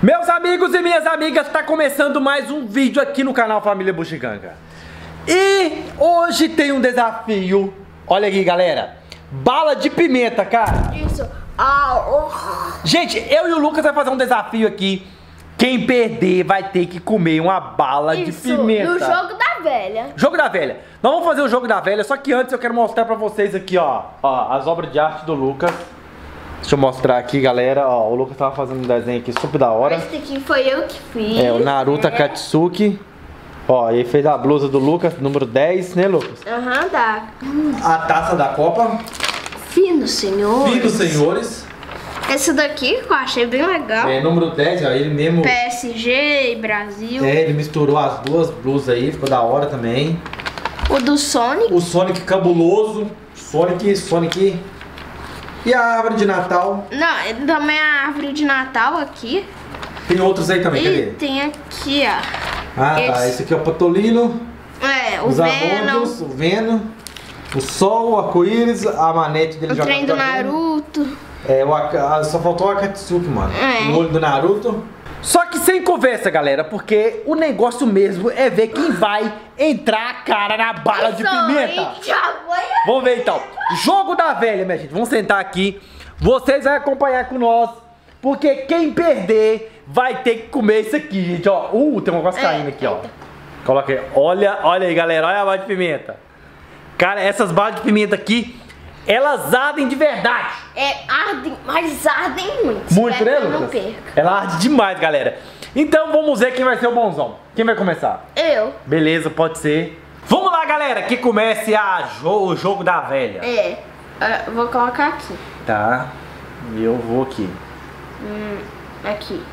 Meus amigos e minhas amigas, tá começando mais um vídeo aqui no canal Família Bugiganga. E hoje tem um desafio. Olha aqui, galera. Bala de pimenta, cara. Isso. Gente, eu e o Lucas vai fazer um desafio aqui. Quem perder vai ter que comer uma bala de pimenta. No jogo da velha. Jogo da velha. Nós vamos fazer o jogo da velha, só que antes eu quero mostrar pra vocês aqui, ó, as obras de arte do Lucas. Deixa eu mostrar aqui, galera. Ó, o Lucas tava fazendo um desenho aqui super da hora. Esse aqui foi eu que fiz. É, o Naruto Akatsuki. Ó, ele fez a blusa do Lucas, número 10, né, Lucas? Aham, dá. A taça da Copa. Fino, senhor. Finos senhores. Esse daqui que eu achei bem legal. É, número 10, ó, ele mesmo. PSG e Brasil. É, ele misturou as duas blusas aí, ficou da hora também. O do Sonic. O Sonic cabuloso. Sonic. E a árvore de Natal. Não, também a árvore de Natal aqui. Tem outros aí também, E cadê? tem aqui, ó. Ah, tá. Esse aqui é o Patolino. É, o Os Venom. amônios, o Venom. O Sol, o arco-íris, a manete dele O jogando trem do também. Naruto. É, só faltou o Akatsuki, mano. É. O olho do Naruto. Só que sem conversa, galera, porque o negócio mesmo é ver quem vai entrar a cara na bala de pimenta. Vamos ver então. Jogo da velha, minha gente. Vamos sentar aqui. Vocês vão acompanhar com nós. Porque quem perder vai ter que comer isso aqui, gente, ó. Tem uma coisa caindo aqui, ó. Coloca aí. Olha aí, galera. Olha a bala de pimenta. Cara, essas balas de pimenta aqui, elas ardem de verdade. Ardem, mas ardem muito. Muito, né, Eu não Lucas? perco. Ela arde demais, galera. Então vamos ver quem vai ser o bonzão. Quem vai começar? Eu. Beleza, pode ser. Vamos lá, galera, que comece o jogo da velha. Vou colocar aqui. Tá, eu vou aqui. Aqui.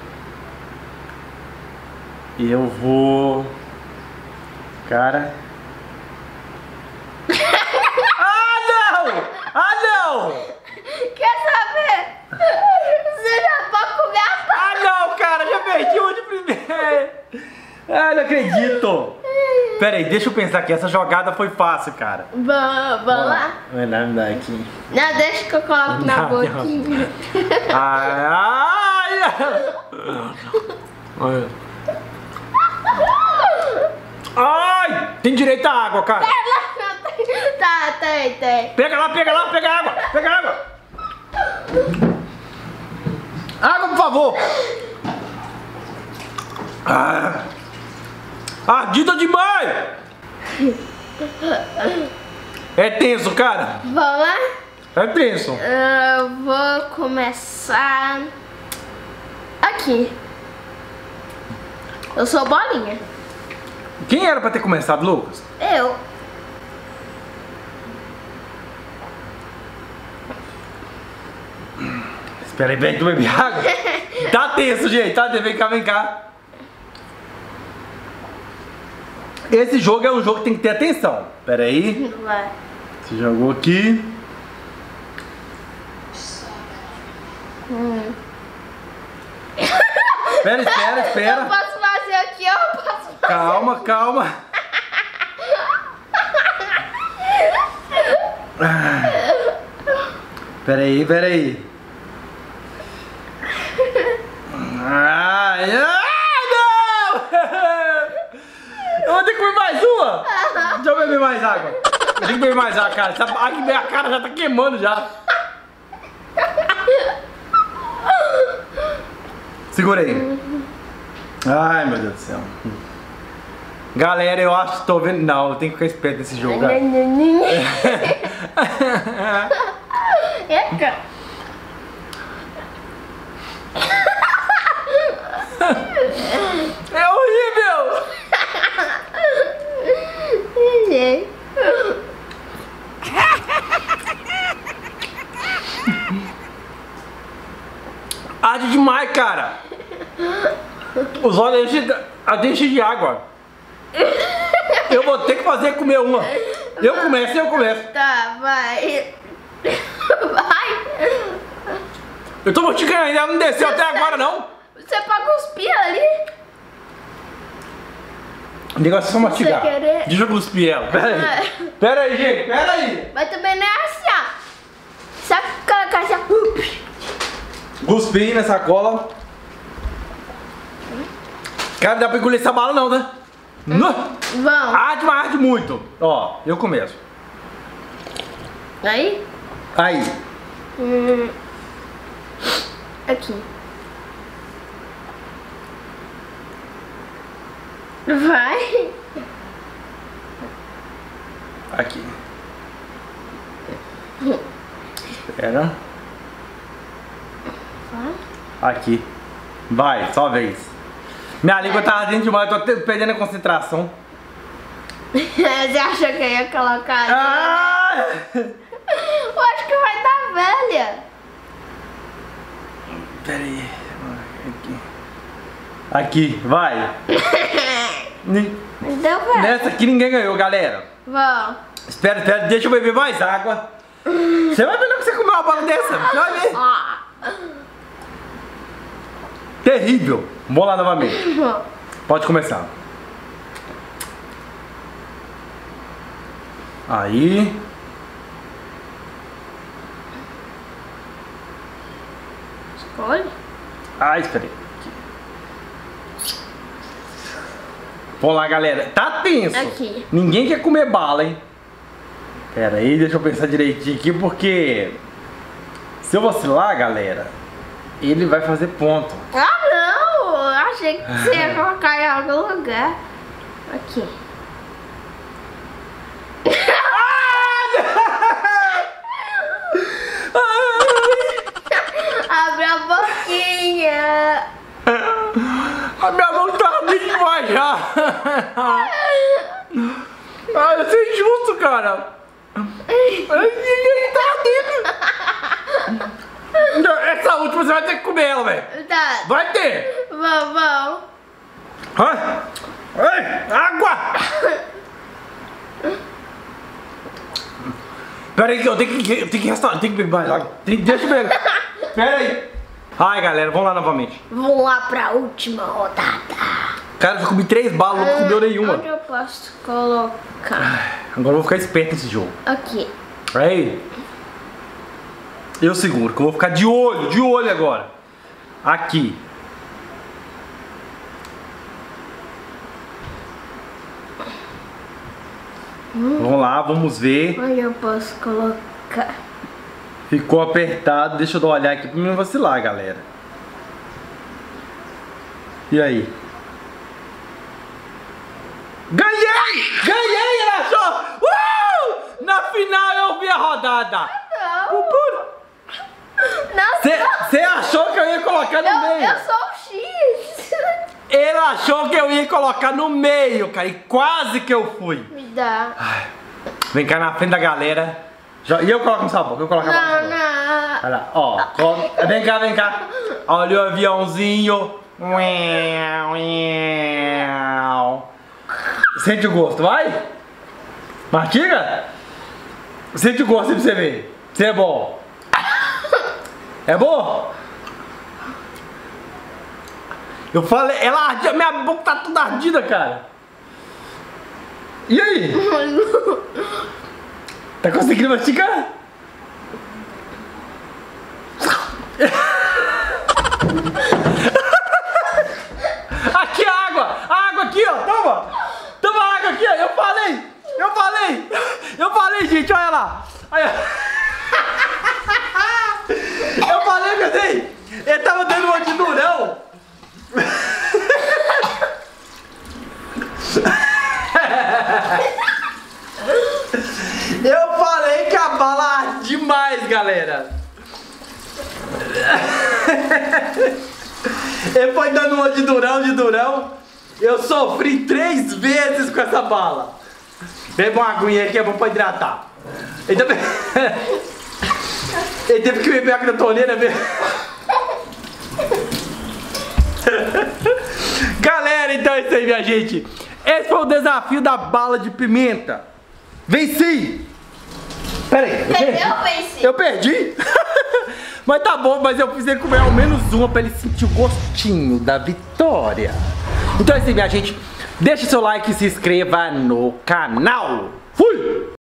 Eu vou... Cara... Ah, não! Quer saber? Você já pode comer a bala. Ah, não, cara, já perdi um de primeiro. Ah, não acredito. Pera aí, deixa eu pensar aqui. Essa jogada foi fácil, cara. Vamos lá? Vai dar, me dá aqui. Não, deixa que eu coloco na Não, boquinha. Ai! Ai! Tem direito à água, cara. Tá, tem. Pega lá, pega água. Pega água. Água, por favor. Ardida demais. É tenso, cara. Vamos lá? É tenso. Eu vou começar aqui. Eu sou bolinha. Quem era pra ter começado, Lucas? Eu. Espera aí, vem que tu bebe água. Tá tenso, gente. Tá tenso. Vem cá. Esse jogo é um jogo que tem que ter atenção. Espera aí. Vai. Você jogou aqui. Espera. Eu posso fazer aqui, eu posso fazer. Calma. Espera aí. Ai, não! Eu vou ter que comer mais uma! Deixa eu beber mais água. Eu tenho que beber mais água, cara. Essa água que minha cara já tá queimando já. Segura aí. Ai, meu Deus do céu. Galera, eu acho que tô vendo... Não, eu tenho que ficar esperto nesse jogo, cara. Eca. É horrível! Arde demais, cara! Os olhos enchem de água. Eu vou ter que comer uma. Eu começo. Tá, vai. Eu tô mastigando ainda, ela não desceu até agora, não. Você pode cuspir ali. O negócio é só mastigar. querer. Deixa eu cuspir ela. Pera aí, gente. Pera aí. Mas também não é assim, ó. Sabe aquela caixa? Cuspi na sacola. Cara, não dá pra engolir essa bala não, né? Vamos. Arde muito. Ó, eu começo. Aí? Aí. Aqui. Vai. Aqui. Espera. Vai. Aqui. Vai, só vez. Minha língua tá ardendo demais, eu tô perdendo a concentração. Você achou que eu ia colocar ali? Ah! Eu acho que vai dar velha. Pera aí. Aqui, vai. Deu velha. Nessa aqui ninguém ganhou, galera. Vamos. Espera, deixa eu beber mais água. Você vai ver que você comeu uma bala dessa. Você vai ver. Terrível. Vou lá novamente. Pode começar. Aí. Escolhe. Ah, espera aí. Vamos lá, galera. Tá tenso. Aqui. Ninguém quer comer bala, hein? Pera aí, deixa eu pensar direitinho aqui, porque se eu vacilar, galera, ele vai fazer ponto. Ah, não! Eu achei que você ia colocar em algum lugar. Aqui. Abre a boquinha. A minha mão tá ardendo demais já. Ah, isso é injusto, cara. Ninguém tá ardendo. Essa última você vai ter que comer ela, velho. Tá. Vai ter. Vamos. Ai, água. Pera aí que eu tenho que restaurar, tenho que beber mais água. Deixa eu beber. Pera aí. Ai, galera, vamos lá novamente. Vamos lá pra última rodada. Cara, eu comi 3 balas, não comeu nenhuma. Onde eu posso colocar? Agora eu vou ficar esperto nesse jogo. Aqui. Aí. Eu seguro, que eu vou ficar de olho agora. Aqui. Vamos lá, vamos ver. Onde eu posso colocar? Ficou apertado, deixa eu dar uma olhada aqui pra mim não vacilar, galera. E aí? Ganhei, ela achou! Na final eu vi a rodada! Não! Você achou que eu ia colocar no meio? Eu sou o X! Ele achou que eu ia colocar no meio, cara, e quase que eu fui. Me dá. Ai, vem cá na frente da galera. E eu coloco no sabor, eu coloco a bola. Não. Olha lá, ó. Vem cá. Olha o aviãozinho. Sente o gosto, vai? Mastiga? Sente o gosto aí pra você ver. Se é bom. É bom? Eu falei, ela ardia, minha boca tá toda ardida, cara. E aí? Tá conseguindo mastigar? Aqui a água aqui, ó, toma a água aqui, ó, eu falei, gente, olha lá. Eu falei, meu Deus, ele tava dando uma de durão. Eu falei que a bala arde demais, galera. Ele foi dando uma de durão. Eu sofri 3 vezes com essa bala. Beba uma aguinha aqui, é bom pra hidratar. Ele teve que beber água da torneira mesmo. Galera, então é isso aí, minha gente. Esse foi o desafio da bala de pimenta. Venci! Pera aí, eu perdi? Mas tá bom, mas eu fiz ele comer ao menos uma pra ele sentir o gostinho da vitória. Então é isso aí, minha gente. Deixa seu like e se inscreva no canal. Fui!